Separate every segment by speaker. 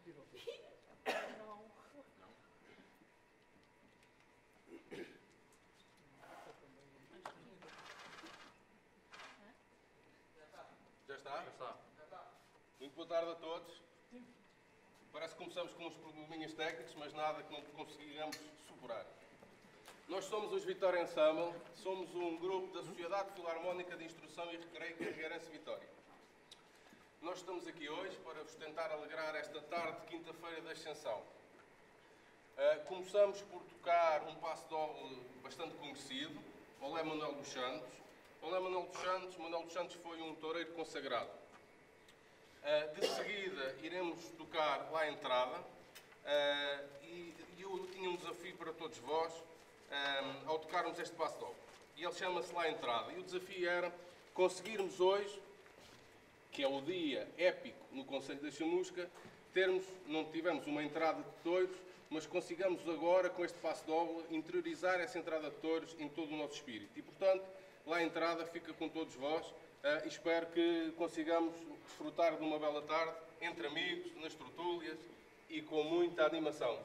Speaker 1: Já está? Já está. Muito boa tarde a todos. Parece que começamos com uns probleminhas técnicos, mas nada que não conseguiremos superar. Nós somos os Vitória Ensemble, somos um grupo da Sociedade Filarmónica de Instrução e Recreio Carregarense Vitória. Nós estamos aqui hoje para vos tentar alegrar esta tarde de quinta-feira da Ascensão. Começamos por tocar um passo-doble bastante conhecido, Olé Manuel dos Santos. Olé Manuel dos Santos foi um toureiro consagrado. De seguida iremos tocar Lá a Entrada e eu tinha um desafio para todos vós ao tocarmos este passo-doble. E ele chama-se Lá a Entrada. E o desafio era conseguirmos hoje, que é o dia épico no Conselho da Chamusca, não tivemos uma entrada de touros, mas consigamos agora, com este passo-doble, interiorizar essa entrada de touros em todo o nosso espírito. E, portanto, Lá a Entrada fica com todos vós. Espero que consigamos desfrutar de uma bela tarde, entre amigos, nas tertúlias e com muita animação.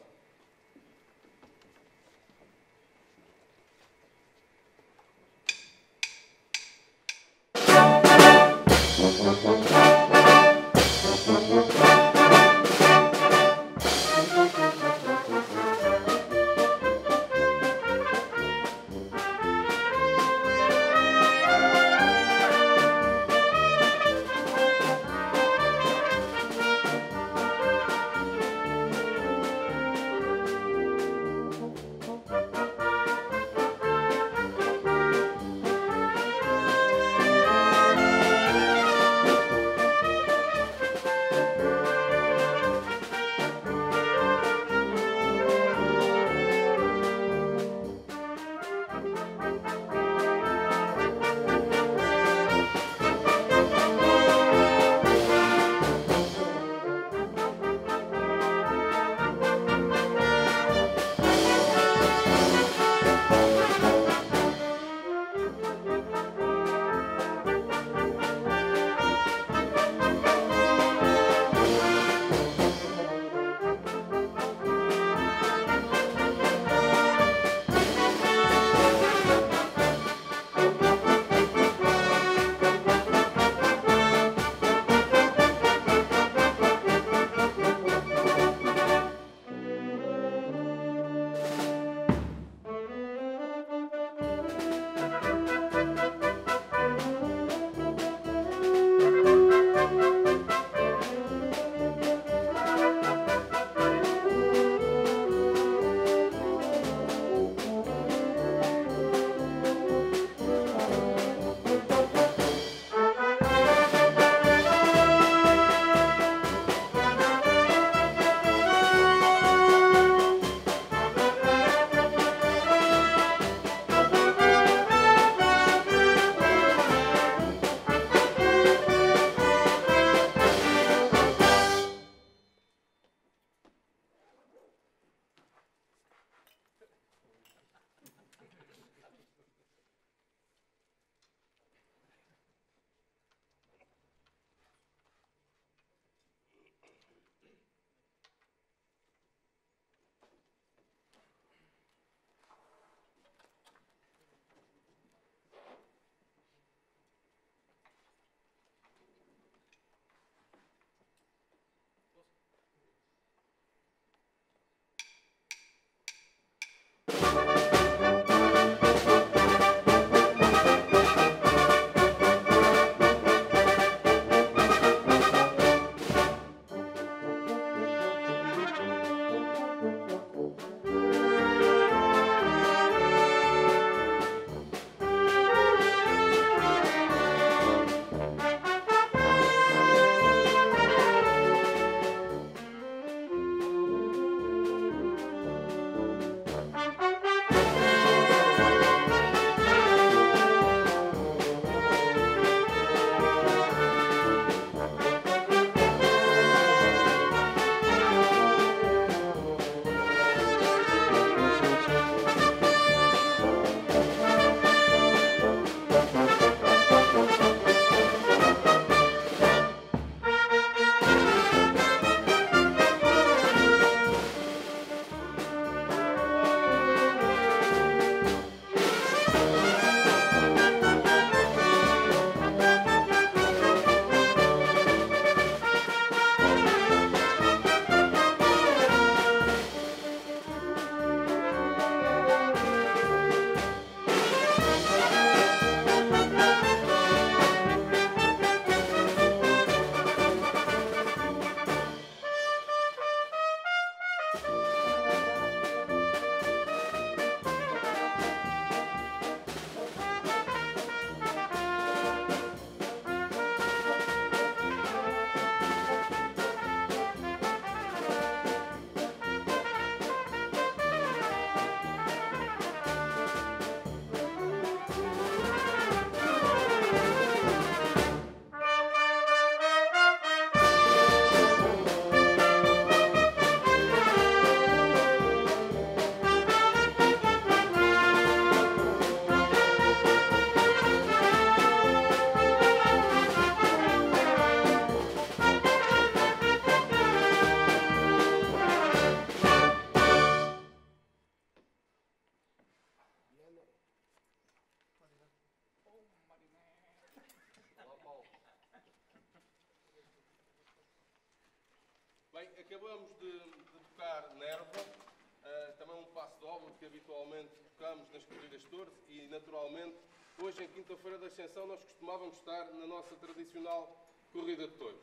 Speaker 1: Bem, acabamos de tocar Nerva, também um passo de obra que habitualmente tocamos nas corridas de touros e, naturalmente, hoje, em quinta-feira da Ascensão, nós costumávamos estar na nossa tradicional corrida de touros.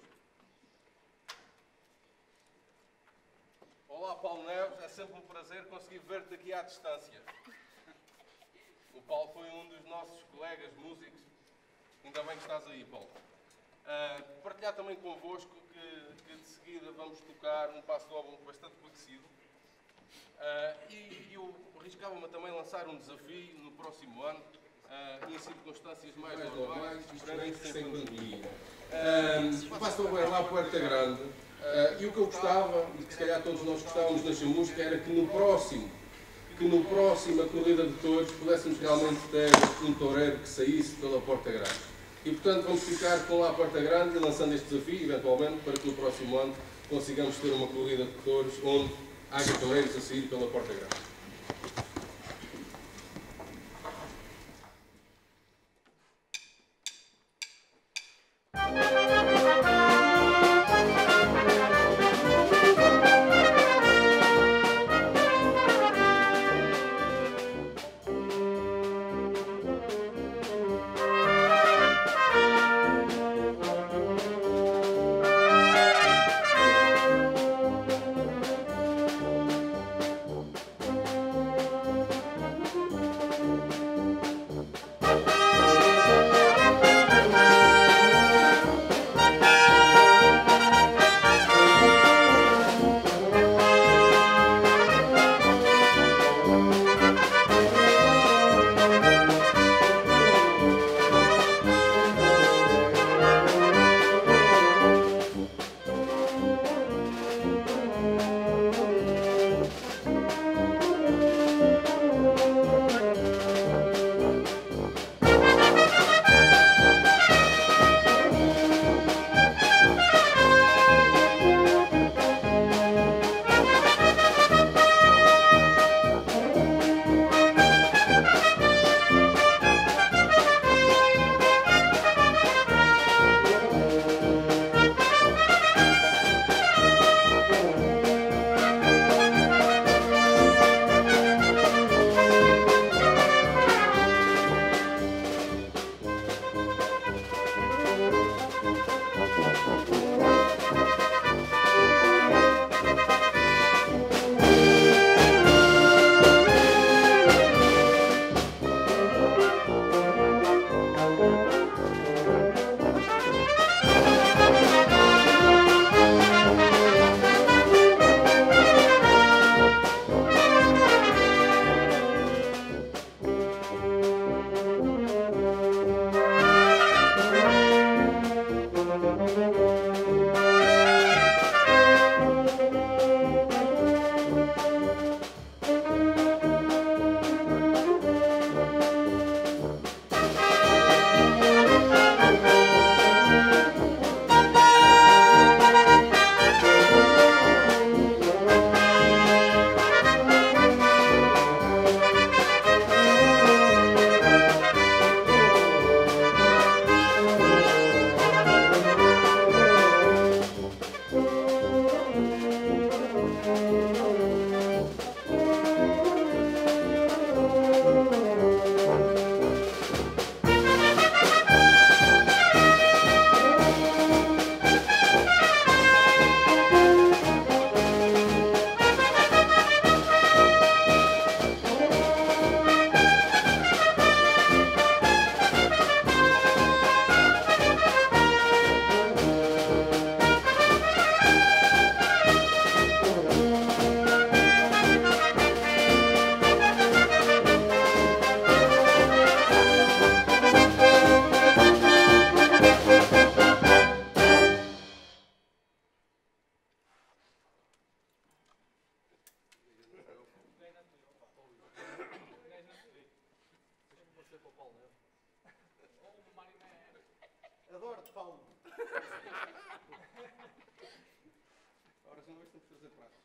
Speaker 1: Olá, Paulo Neves, é sempre um prazer conseguir ver-te aqui à distância. O Paulo foi um dos nossos colegas músicos, ainda bem que estás aí, Paulo. Partilhar também convosco que de seguida vamos tocar um passo de obra bastante conhecido. E eu arriscava-me também lançar um desafio no próximo ano, em circunstâncias mais normais, esperando que sem pandemia. O passo de obra é lá para Puerta Grande, e o que eu gostava, e que se calhar todos nós gostávamos nesta música, era que no próximo a corrida de touros pudéssemos realmente ter um toureiro que saísse pela Porta Grande. E portanto vamos ficar com lá a Porta Grande e lançando este desafio, eventualmente, para que no próximo ano consigamos ter uma corrida de touros onde haja toureiros a sair pela Porta Grande.
Speaker 2: Adoro-te, Paulo.
Speaker 1: Ora, já não vais ter que fazer pratos.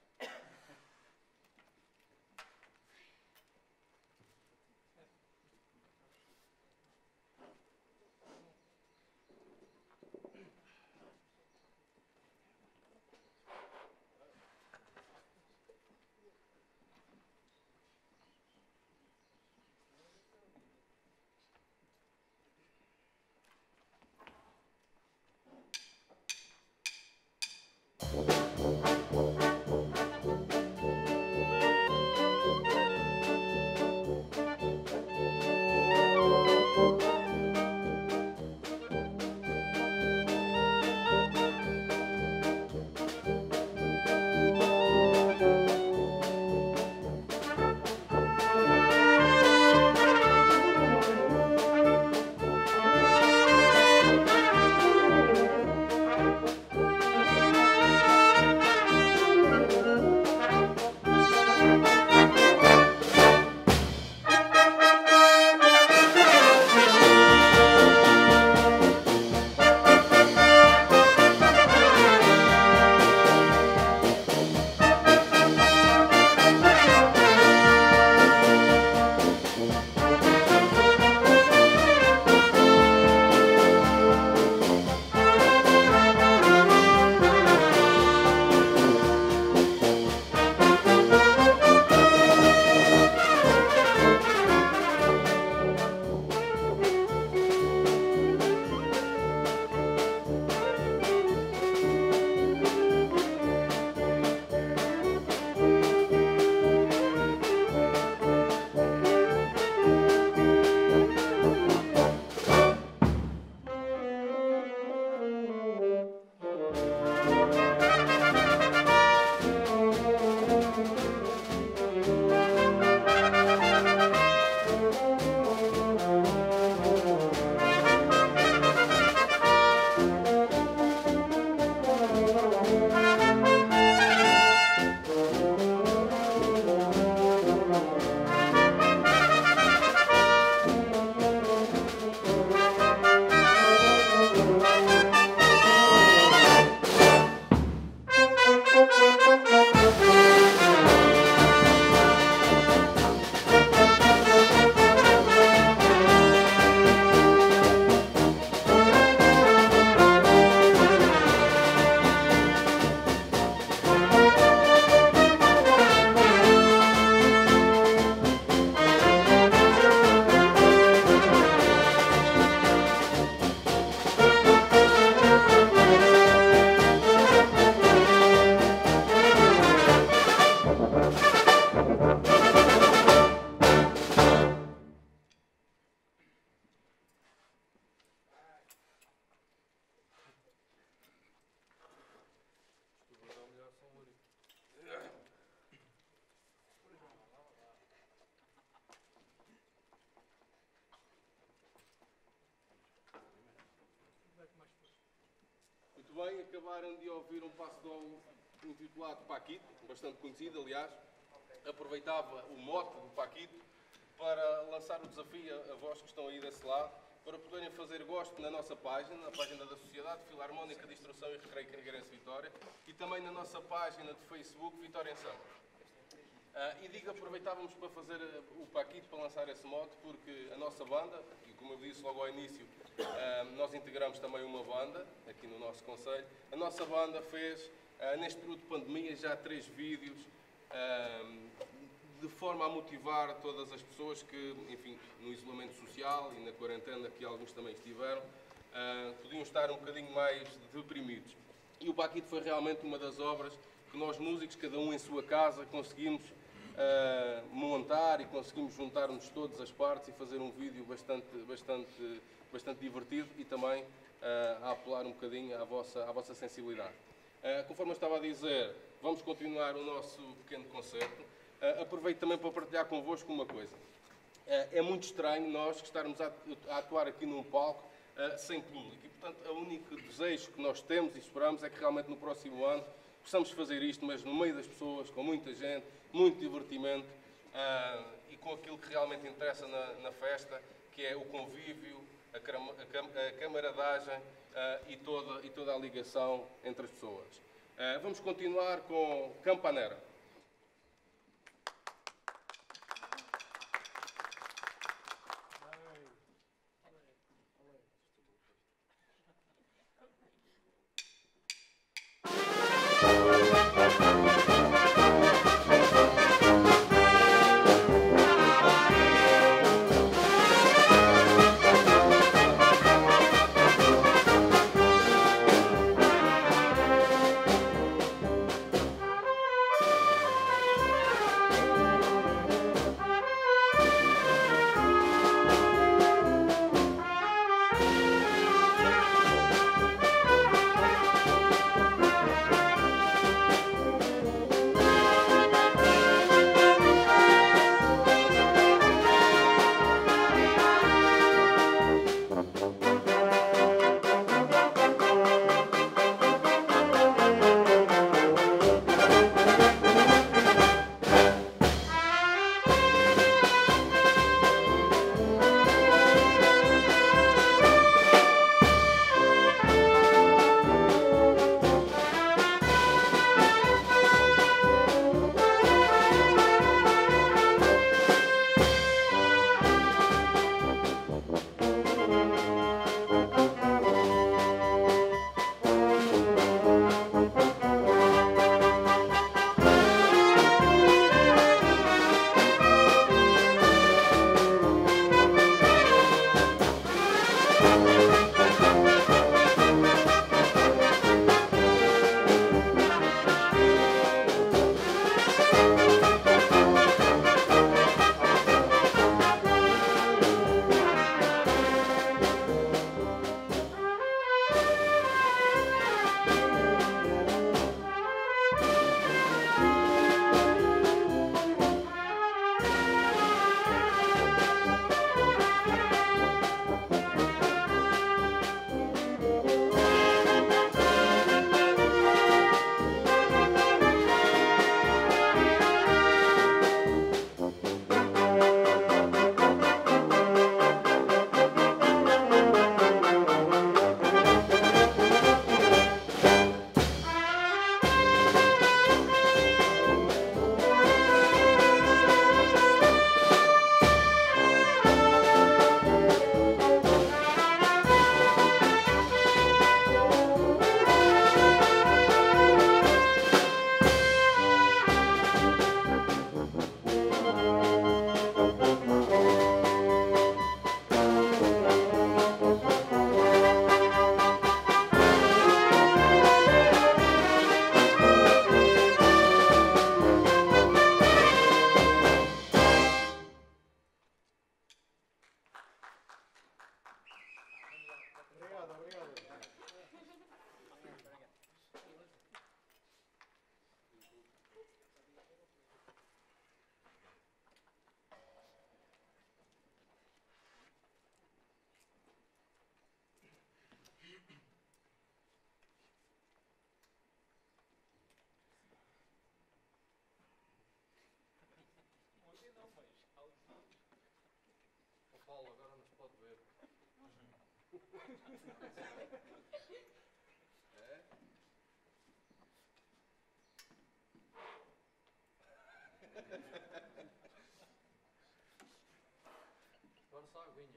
Speaker 1: Muito bem, acabaram de ouvir um passo-doble intitulado Paquito, bastante conhecido, aliás. Aproveitava o mote do Paquito para lançar o desafio a vós que estão aí desse lado, para poderem fazer gosto na nossa página, na página da Sociedade Filarmónica de Instrução e Recreio Carregarense Vitória, e também na nossa página de Facebook Vitória em Samba. E digo, aproveitávamos para fazer o Paquito, para lançar esse mote, porque a nossa banda, e como eu disse logo ao início, nós integramos também uma banda, aqui no nosso concelho. A nossa banda fez, neste período de pandemia, já 3 vídeos, de forma a motivar todas as pessoas que, enfim, no isolamento social e na quarentena, que alguns também estiveram, podiam estar um bocadinho mais deprimidos. E o Paquito foi realmente uma das obras que nós músicos, cada um em sua casa, conseguimos montar e conseguimos juntar-nos todas as partes e fazer um vídeo bastante divertido e também a apelar um bocadinho à vossa sensibilidade. Conforme eu estava a dizer, vamos continuar o nosso pequeno concerto. Aproveito também para partilhar convosco uma coisa. É muito estranho nós que estarmos a atuar aqui num palco sem público e, portanto, o único desejo que nós temos e esperamos é que realmente no próximo ano possamos fazer isto, mas no meio das pessoas, com muita gente, muito divertimento e com aquilo que realmente interessa na festa, que é o convívio, a camaradagem e toda a ligação entre as pessoas. Vamos continuar com Campanera.
Speaker 2: Paulo agora nos pode ver.
Speaker 1: É?
Speaker 2: Agora só a aguinha.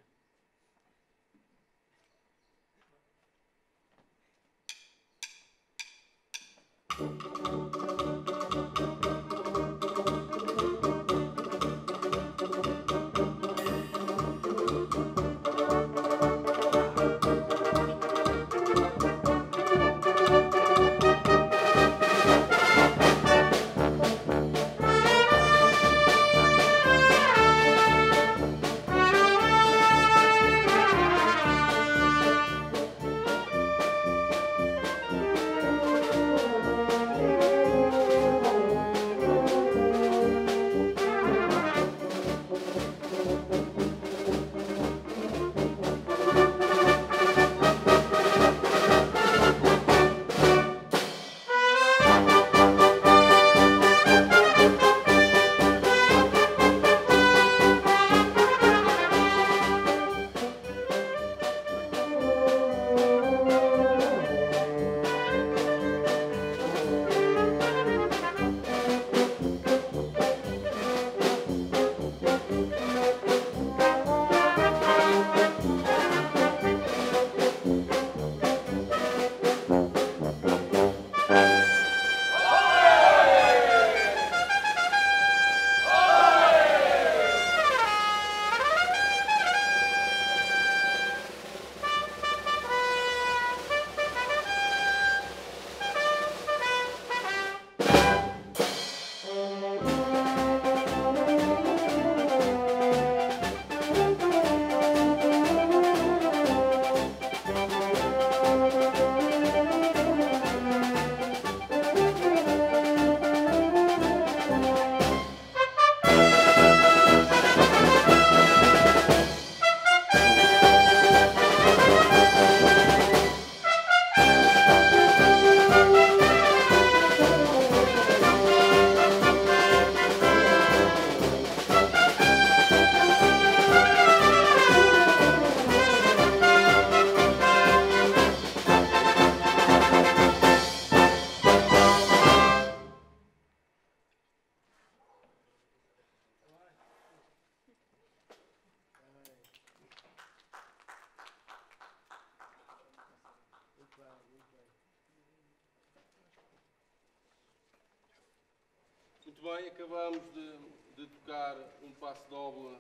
Speaker 1: Muito bem, acabamos de tocar um passo doble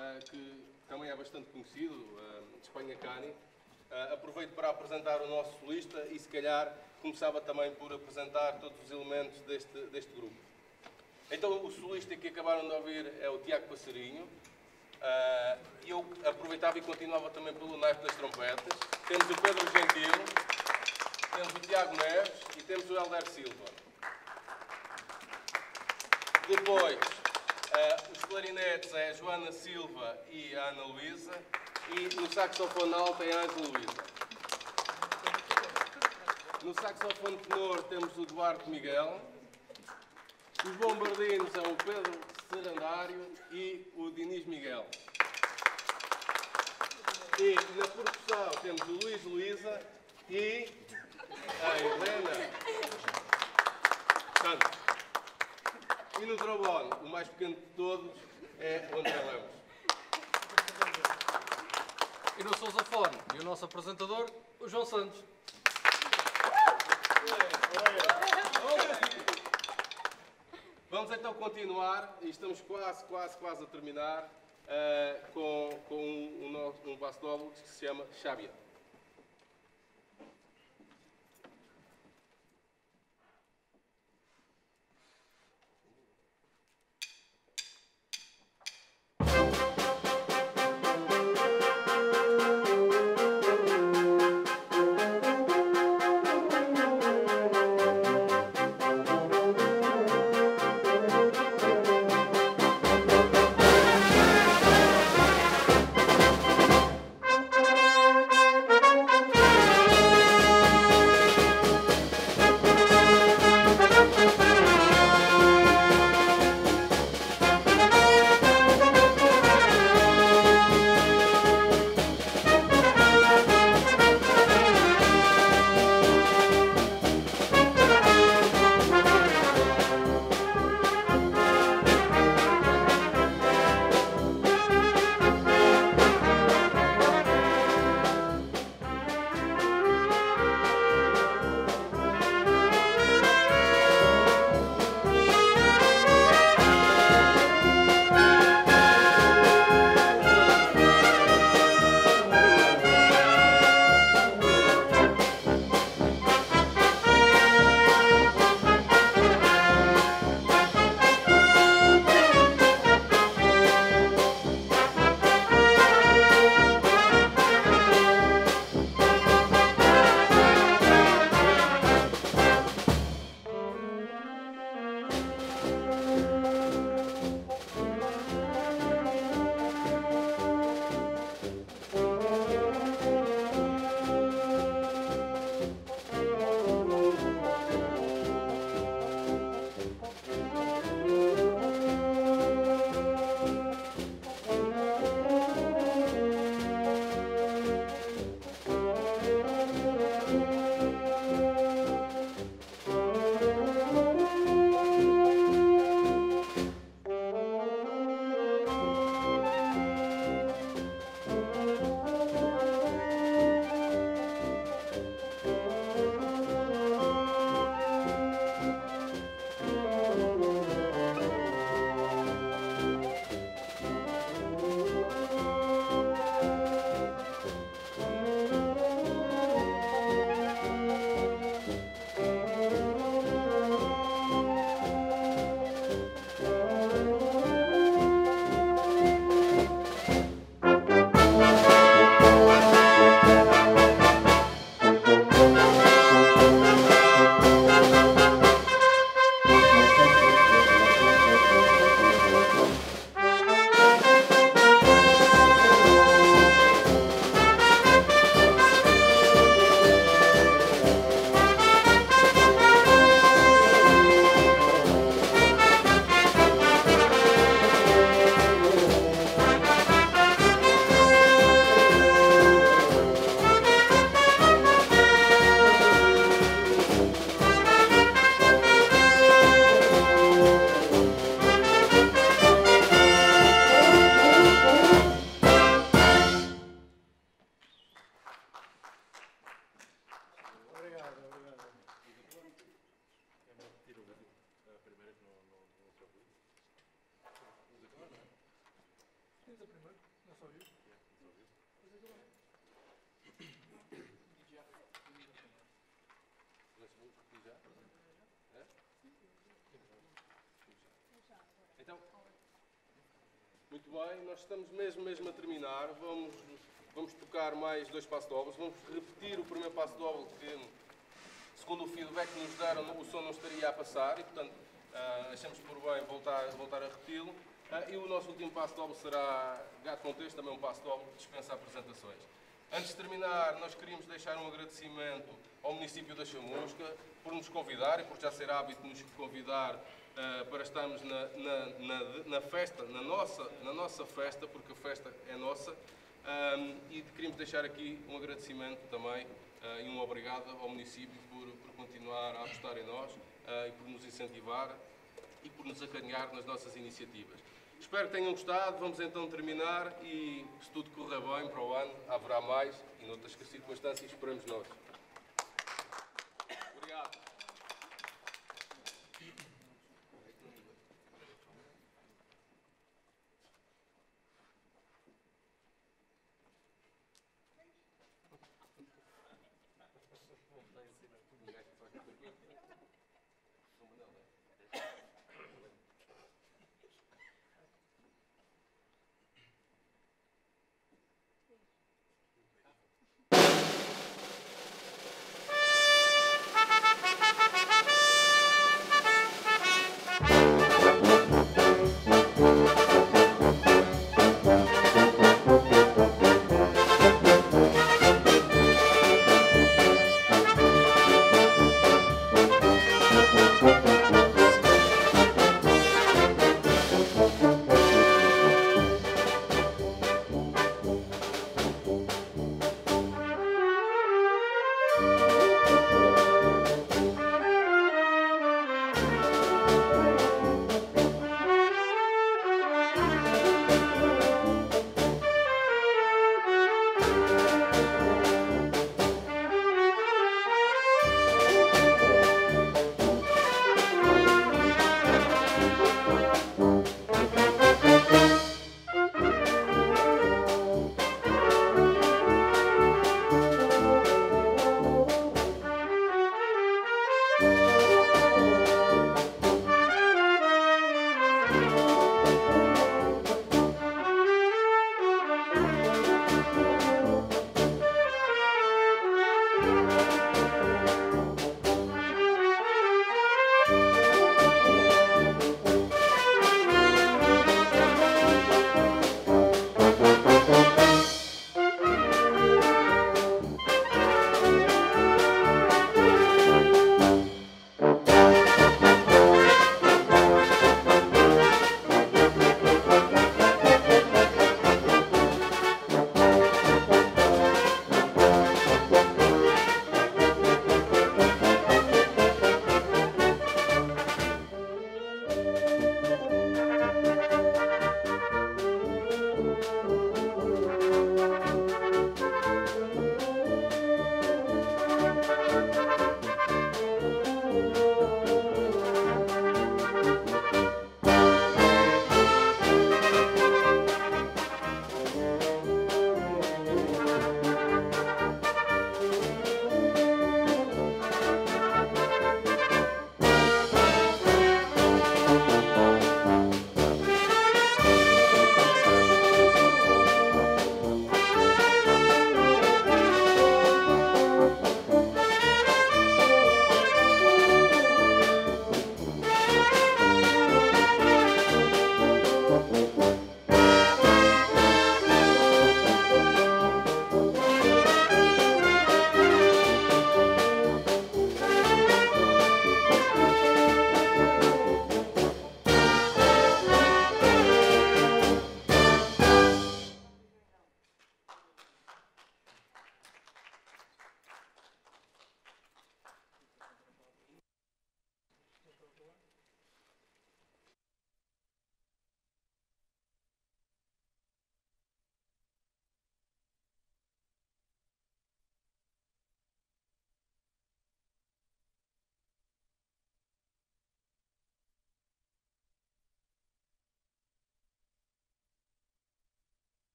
Speaker 1: que também é bastante conhecido, Espanha Cani. Aproveito para apresentar o nosso solista e, se calhar, começava também por apresentar todos os elementos deste grupo. Então, o solista que acabaram de ouvir é o Tiago Passarinho. Eu aproveitava e continuava também pelo naipe das trompetas. Temos o Pedro Gentil, temos o Tiago Neves e temos o Helder Silva. Depois, os clarinetes é a Joana Silva e a Ana Luísa. E no saxofone alto é a Ângela Luísa. No saxofone tenor temos o Duarte Miguel. Os bombardinos são o Pedro Serandário e o Dinis Miguel. E na percussão temos o Luís Luísa e a Helena. Portanto, e no trombone, o mais pequeno de todos é o André Lemos.
Speaker 2: E no sousafone, e o nosso apresentador, o João Santos.
Speaker 1: Vamos então continuar, e estamos quase a terminar, com um passo doble que se chama Xávia.
Speaker 3: Tens a primeira? Não só viu?
Speaker 1: Então, muito bem, nós estamos mesmo a terminar. Vamos tocar mais 2 passos dobles. Vamos repetir o primeiro passo doble que, segundo o feedback que nos deram, o som não estaria a passar e, portanto, achamos por bem voltar a repeti-lo. E o nosso último passo doble será Gato Monteiro, também um passo doble que dispensa apresentações. Antes de terminar, nós queríamos deixar um agradecimento ao município da Chamusca por nos convidar e por já ser hábito nos convidar para estarmos na festa, na nossa festa, porque a festa é nossa. E queríamos deixar aqui um agradecimento também e um obrigado ao município por continuar a apostar em nós e por nos incentivar e por nos acarinhar nas nossas iniciativas. Espero que tenham gostado. Vamos então terminar e, se tudo correr bem, para o ano haverá mais e noutras circunstâncias esperamos nós. Obrigado.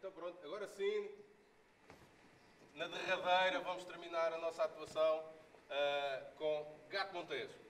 Speaker 1: Então pronto, agora sim, na derradeira, vamos terminar a nossa atuação com Gato Montejo.